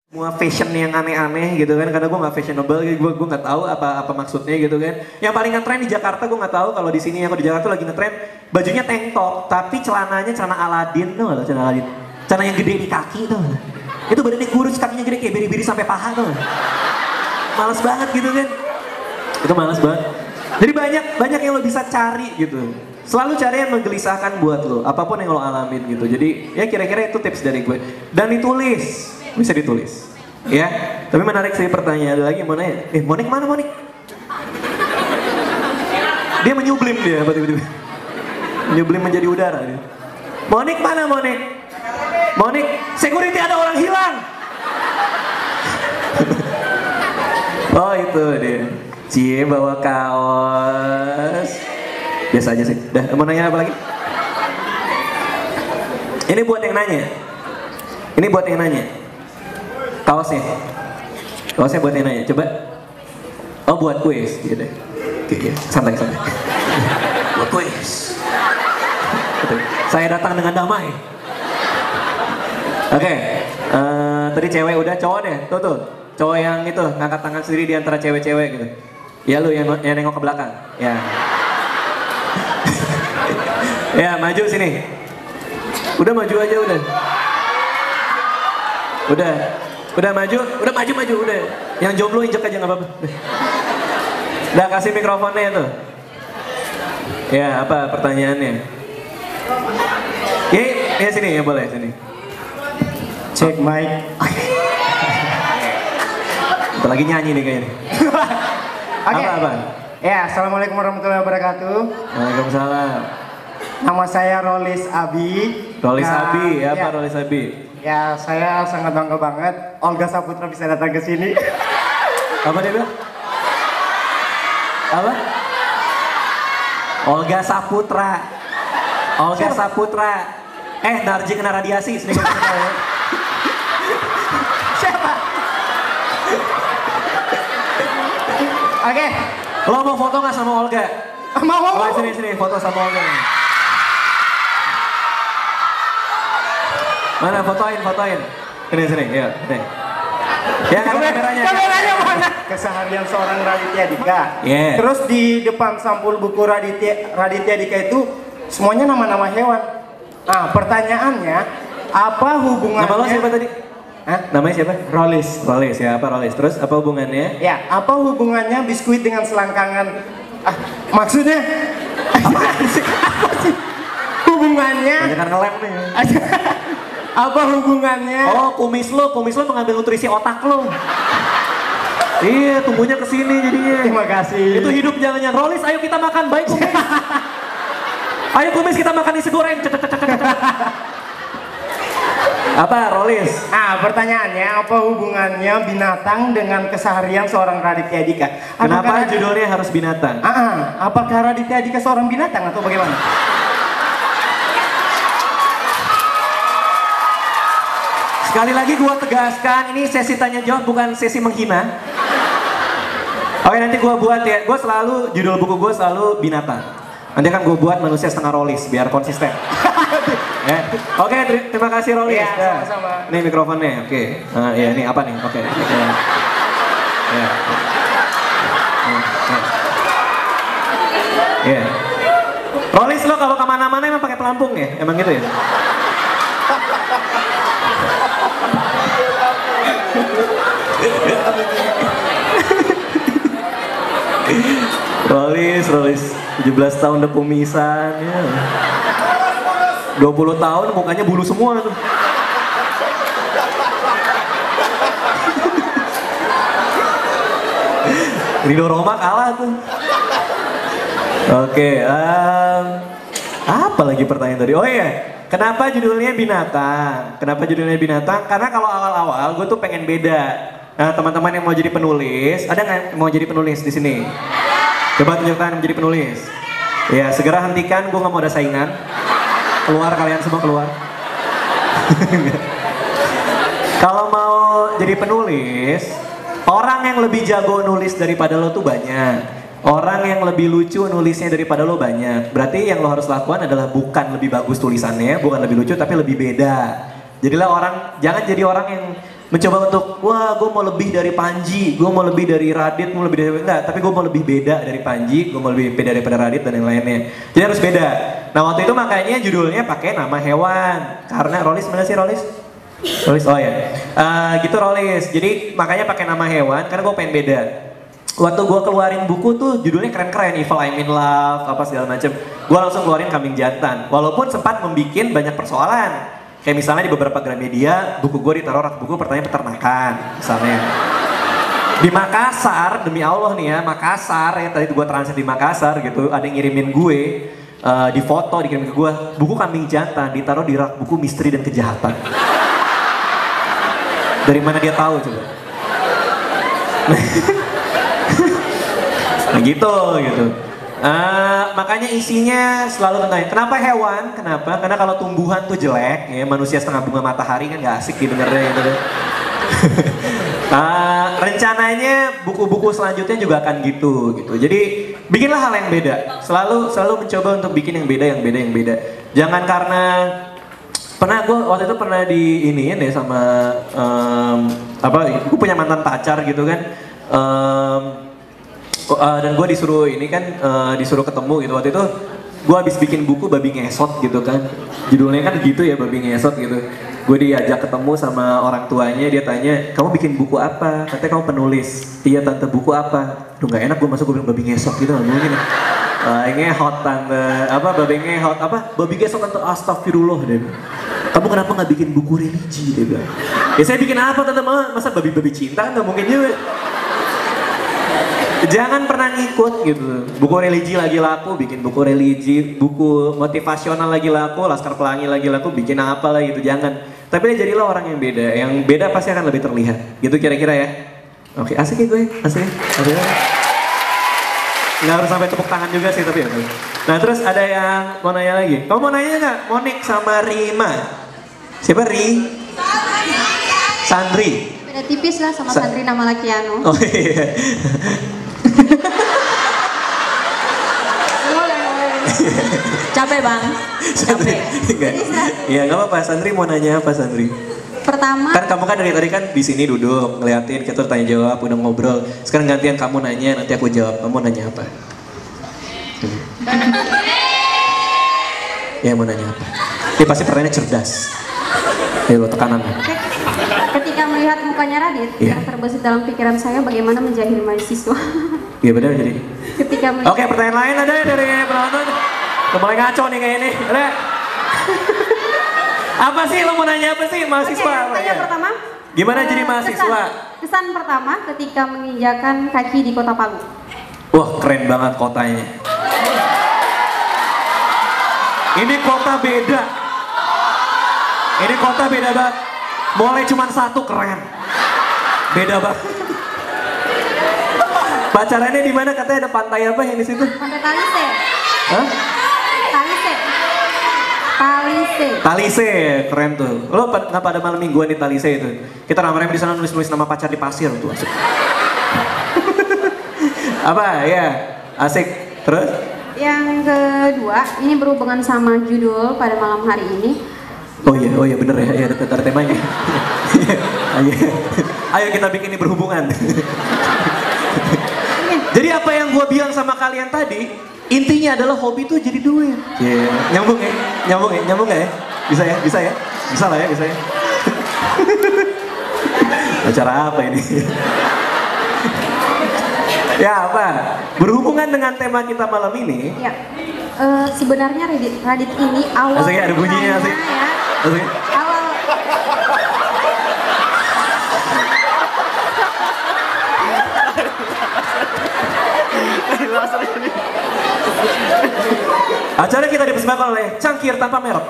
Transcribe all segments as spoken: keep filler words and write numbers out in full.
semua fashion yang aneh-aneh gitu kan, karena gue nggak fashionable, gue gue nggak tahu apa apa maksudnya gitu kan. Yang paling ngetren di Jakarta gue nggak tahu, kalau di sini aku di Jakarta lagi ngetren bajunya tank top, tapi celananya celana Aladin tuh, nggak celana Aladin, celana yang gede di kaki tuh, itu badannya kurus, kakinya gede kayak biri-biri sampai paha tuh, males banget gitu kan, itu males banget. Jadi banyak banyak yang lo bisa cari gitu. Selalu cari yang menggelisahkan buat lo, apapun yang lo alamin gitu. Jadi ya kira-kira itu tips dari gue. Dan ditulis, bisa ditulis. Ya, tapi menarik sih pertanyaan ada lagi mau nanya. Eh, Monik mana Monik? Dia menyublim dia, apa tiba-tiba? Menyublim menjadi udara dia. Monik mana Monik? Monik, security ada orang hilang. Oh itu dia. Cie bawa kaos. Biasa aja sih. Dah, mau nanya apa lagi? Ini buat yang nanya. Ini buat yang nanya. Kaosnya. Kaosnya buat yang nanya. Coba. Oh, buat kuis gitu. Oke, santai santai. Buat kuis. Saya datang dengan damai. Oke. Okay. Uh, tadi cewek udah, cowok deh. Tuh tuh. Cowok yang itu ngangkat tangan sendiri di antara cewek-cewek gitu. Ya lu yang, yang nengok ke belakang. Ya. Ya, maju sini. Udah maju aja udah. Udah. Udah maju, udah maju maju udah. Yang jomblo injek aja nggak apa-apa. Udah kasih mikrofonnya tuh. Ya, apa pertanyaannya? Ya, ya sini ya boleh sini. Cek mic. Kita lagi nyanyi nih kayaknya. Oke. Apa apa? Ya, assalamualaikum warahmatullahi wabarakatuh. Waalaikumsalam. Nama saya Rolis Abi. Rolis Nah, Abi, ya, ya, apa Rolis Abi? Ya, saya sangat bangga banget Olga Saputra bisa datang ke sini. Apa dia bilang? Apa? Olga Saputra. Olga Saputra. Eh, Narji kena radiasi. Sedikit ya. Siapa? Oke. Lo mau foto nggak sama Olga? Mau. Oh, sini sini foto sama Olga. Mana fotoin, fotoin. Sini sini, ya, nih. Ya, kan kameranya. Kameranya mana? Keseharian seorang Raditya Dika. Yeah. Terus di depan sampul buku Raditya Raditya Dika itu semuanya nama-nama hewan. Nah, pertanyaannya apa hubungannya? Nama lo siapa tadi? Hah? Namanya siapa? Rolis. Rolis ya, apa Rolis? Terus apa hubungannya? Ya, apa hubungannya biskuit dengan selangkangan? Ah, maksudnya apa sih? Apa sih? Hubungannya? Banyak ngelem nih. Apa hubungannya? Oh, kumis lo, kumis lo mengambil nutrisi otak lo. Iya, tumbuhnya ke sini jadinya. Terima kasih. Itu hidup jalannya. Rolis, ayo kita makan, baik kumis. Ayo kumis kita makan nasi goreng. Apa, Rolis? Ah, pertanyaannya apa hubungannya binatang dengan keseharian seorang Raditya Dika? Kenapa Apakah, judulnya harus binatang? Ah, ah, apakah Raditya Dika seorang binatang atau bagaimana? Sekali lagi gua tegaskan, ini sesi tanya jawab bukan sesi menghina. Oke, nanti gua buat ya. Gua selalu judul buku gua selalu binatang. Nanti kan gua buat manusia setengah Rolis biar konsisten. Ya. Oke, ter terima kasih Rolis. Iya, ya. sama-sama. Ini mikrofonnya. Oke. Nah, ya ini apa nih? Oke. Ya. Ya. Ya. Rolis lo kalau kemana-mana emang pakai pelampung ya? Emang gitu ya? Rolis, Rolis, tujuh belas tahun udah kumisan ya. dua puluh tahun mukanya bulu semua tuh. Ridho Roma kalah tuh. Oke, um, apa lagi pertanyaan tadi? Oh iya, kenapa judulnya binatang? Kenapa judulnya binatang? Karena kalau awal-awal gue tuh pengen beda. Nah, teman-teman yang mau jadi penulis, ada nggak yang mau jadi penulis di sini? Coba tunjukkan menjadi penulis. Ya, segera hentikan, gue nggak mau ada saingan. Keluar kalian semua keluar. Kalau mau jadi penulis, orang yang lebih jago nulis daripada lo tuh banyak. Orang yang lebih lucu nulisnya daripada lo banyak. Berarti yang lo harus lakukan adalah bukan lebih bagus tulisannya, bukan lebih lucu, tapi lebih beda. Jadilah orang, jangan jadi orang yang mencoba untuk, wah gue mau lebih dari Panji, gue mau lebih dari Radit, mau lebih dari, enggak, tapi gue mau lebih beda dari Panji, gue mau lebih beda daripada Radit dan yang lainnya. Jadi harus beda. Nah waktu itu makanya judulnya pakai nama hewan, karena Rolis mana sih Rolis? Rolis, oh ya, uh, gitu Rolis. Jadi makanya pakai nama hewan, karena gue pengen beda. Waktu gue keluarin buku tuh judulnya keren-keren, Evil I'm in Love, apa segala macem. Gue langsung keluarin Kambing Jantan, walaupun sempat membuat banyak persoalan. Kayak misalnya di beberapa Gramedia, buku gue ditaruh rak buku pertanyaan peternakan, misalnya. Di Makassar, demi Allah nih ya, Makassar, ya tadi gue transit di Makassar gitu, ada yang ngirimin gue, uh, di foto, dikirim ke gue, buku Kambing Jantan ditaruh di rak buku Misteri dan Kejahatan. Dari mana dia tahu coba? Nah gitu, gitu. Uh, makanya isinya selalu tentang kenapa hewan, kenapa? Karena kalau tumbuhan tuh jelek, ya manusia setengah bunga matahari kan gak asik didengarnya gitu kan. uh, rencananya buku-buku selanjutnya juga akan gitu, gitu. Jadi bikinlah hal yang beda. Selalu selalu mencoba untuk bikin yang beda, yang beda, yang beda. Jangan karena pernah gue waktu itu pernah di iniin deh sama um, apa? Gue punya mantan pacar gitu kan. Um, Uh, dan gue disuruh ini kan uh, disuruh ketemu gitu waktu itu gue habis bikin buku babi ngesot gitu kan, judulnya kan gitu ya, babi ngesot gitu. Gue diajak ketemu sama orang tuanya, dia tanya kamu bikin buku apa, katanya kamu penulis. Iya tante, buku apa? Duh nggak enak gue masuk, gue bilang babi ngesot gitu nggak mungkin. Uh, ngehot tante, apa babi ngehot apa babi ngesot tante, astagfirullah deh. Kamu kenapa nggak bikin buku religi dia bilang. Ya saya bikin apa tante, masa babi-babi cinta kan nggak mungkin juga. Jangan pernah ngikut gitu. Buku religi lagi laku, bikin buku religi. Buku motivasional lagi laku, Laskar Pelangi lagi laku, bikin apa lah gitu. Jangan. Tapi jadilah orang yang beda. Yang beda pasti akan lebih terlihat. Gitu kira-kira ya. Oke, asik ya gue. Asik ya. Asik ya. Nggak harus sampai tepuk tangan juga sih tapi ya. Nah terus ada yang mau nanya lagi. Kamu mau nanya nggak? Monik sama Rima. Siapa Ri? Sandri. Beda tipis lah sama Sa Sandri nama Lakiano. Oh iya. Capek bang, capek. Iya nggak apa-apa. Sandri mau nanya apa Sandri? Pertama. Kan kamu kan dari tadi kan di sini duduk ngeliatin, kita tanya jawab, udah ngobrol. Sekarang gantian kamu nanya, nanti aku jawab. Kamu nanya apa? Ya mau nanya apa? Dia pasti pertanyaannya cerdas. Ayo tekanan. Ketika melihat mukanya Radit, yeah. yang terbesit dalam pikiran saya bagaimana menjahil mahasiswa. Iya benar jadi. Ketika melihat... Oke, pertanyaan lain ada ya dari penonton? Udah mulai ngaco nih kayak ini. Ada? Apa sih lo mau nanya apa sih mahasiswa? Oke, pertanyaan ya? pertama. Gimana uh, jadi mahasiswa? Kesan, kesan pertama ketika menginjakan kaki di Kota Palu. Wah keren banget kotanya. Ini kota beda. Ini kota beda banget. Mulai cuma satu keren, beda banget. Pacarannya di mana katanya ada pantai apa yang di situ? Pantai Talise. Hah? Talise. Talise. Talise, keren tuh. Lo nggak pada malam mingguan di Talise itu? Kita rame-rame di sana nulis-nulis nama pacar di pasir tuh asik. Apa ya? Asik. Terus? Yang kedua, ini berhubungan sama judul pada malam hari ini. Oh iya, oh iya bener ya, ya ada, ada temanya. Ayo, ayo kita bikin ini berhubungan. Jadi apa yang gue bilang sama kalian tadi, intinya adalah hobi tuh jadi duit. Yeah. Nyambung ya, nyambung ya, nyambung gak ya? Bisa ya, bisa ya, bisa lah ya, bisa ya. Acara apa ini? Ya apa? Berhubungan dengan tema kita malam ini. Ya. Uh, sebenarnya Radit, Radit ini awal. Asik ya, ada bunyinya asik. Ya. Asik. Awal. Acara kita dipersembahkan oleh cangkir tanpa merek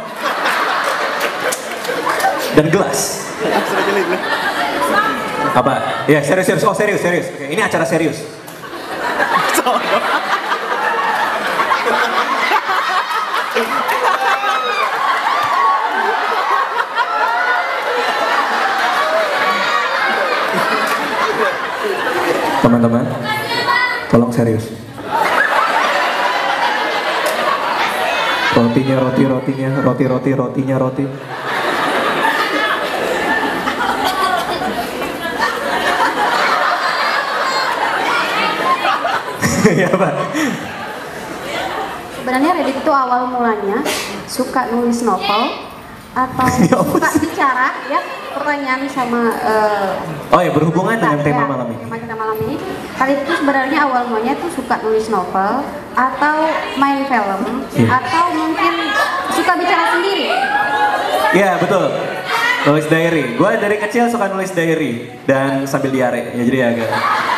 dan gelas. Apa? Ya serius serius. Oh serius serius. Oke, ini acara serius. Teman-teman, tolong serius. Rotinya, roti, rotinya, roti, roti, rotinya, roti. Iya Pak. Sebenarnya Radit itu awal mulanya suka nulis novel atau suka bicara ya, pertanyaan sama uh, oh ya berhubungan dengan tema ya, malam ini. Tema kita malam ini. Radit itu sebenarnya awal mulanya tuh suka nulis novel atau main film yeah. atau mungkin suka bicara sendiri. Iya betul. Nulis diary. Gue dari kecil suka nulis diary dan sambil diare. Ya jadi agak.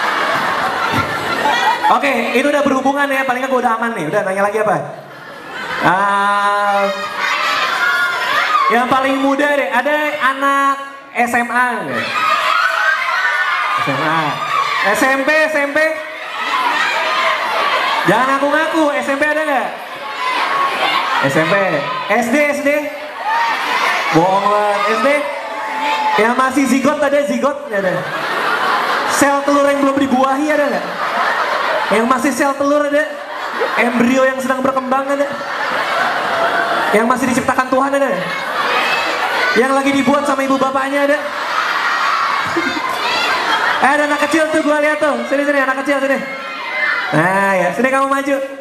Oke, okay, itu udah berhubungan ya. Paling nggak gue udah aman nih. Udah nanya lagi apa? Uh, yang paling muda deh. Ada anak S M A nggak? S M A. S M P, S M P. Jangan ngaku-ngaku. S M P ada nggak? S M P. S D, S D. Bohong banget. S D. Yang masih zigot ada zigot ada. Sel telur yang belum dibuahi ada nggak? Yang masih sel telur ada, embrio yang sedang berkembang ada, yang masih diciptakan Tuhan ada, yang lagi dibuat sama ibu bapaknya ada. Eh ada anak kecil tuh gue lihat tuh, sini sini anak kecil sini. Nah ya, sini kamu maju.